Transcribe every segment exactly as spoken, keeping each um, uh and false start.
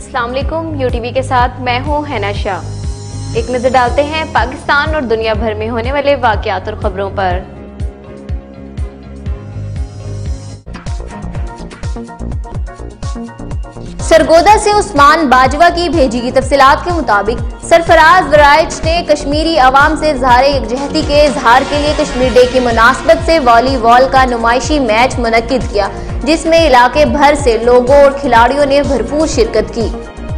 अस्सलाम वालेकुम, U T V के साथ मैं हूँ हैना शाह। एक नजर डालते हैं पाकिस्तान और दुनिया भर में होने वाले वाकयात और खबरों पर। सरगोदा से उस्मान बाजवा की भेजी गई तफसीलात के मुताबिक सरफराज वराइच ने कश्मीरी अवाम से इजहार यकजहती के इजहार के लिए कश्मीर डे की मुनासबत से वॉलीबॉल का नुमाइशी मैच मुनक्किद किया, जिसमें इलाके भर से लोगों और खिलाड़ियों ने भरपूर शिरकत की।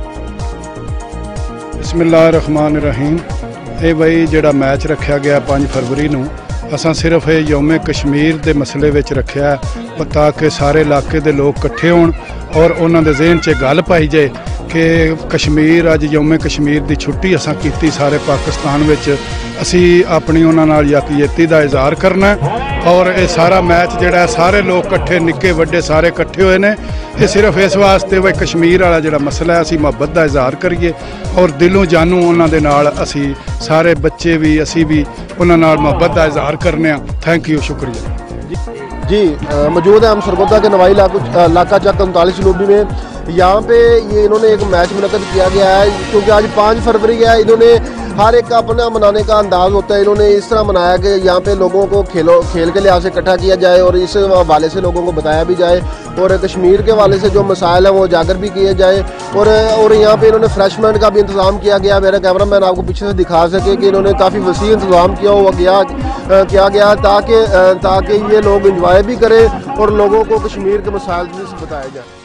बिस्मिल्लाहिर्रहमानिर्रहीम। ये भाई जेड़ा मैच रखा गया पाँच फरवरी नूं असां सिर्फ ये यौमे कश्मीर के मसले विच रखा ताकि सारे इलाके के लोग इकट्ठे होण और उन्हां दे ज़हन च गल पाई जाए कि कश्मीर अज यौमे कश्मीर की छुट्टी असां कीती सारे पाकिस्तान विच असी अपनी उन्हां नाल यकजहती का इजहार करना और ये सारा मैच जिहड़ा सारे लोग इकट्ठे निक्के वड्डे सारे इकट्ठे हुए ने ये सिर्फ इस वास्ते भाई कश्मीर वाला जिहड़ा मसला है असी मुहब्बत का इजहार करिए और दिलों जानू उन्हां दे नाल असी सारे बच्चे भी असी भी उन्हां नाल मुहब्बत का इजहार करने। थैंक यू, शुक्रिया जी। मौजूद है हम सरगोदा के नवाई इलाका चक उनतालीस लोबी में। यहाँ पे ये इन्होंने एक मैच मुनक़्क़द किया गया है क्योंकि आज पाँच फरवरी है। इन्होंने हर एक का अपना मनाने का अंदाज़ होता है। इन्होंने इस तरह मनाया कि यहाँ पे लोगों को खेलो खेल के लिहाज से इकट्ठा किया जाए और इस हवाले से लोगों को बताया भी जाए और कश्मीर के हवाले से जो मसाइल हैं वो उजागर भी किए जाए और और यहाँ पे इन्होंने फ्रेशमेंट का भी इंतज़ाम किया गया। मेरा कैमरा मैन आपको पीछे से दिखा सके कि इन्होंने काफ़ी वसी इंतज़ाम किया हुआ गया किया गया ताकि ताकि ये लोग इंजॉय भी करें और लोगों को कश्मीर के मसाइल से बताया जाए।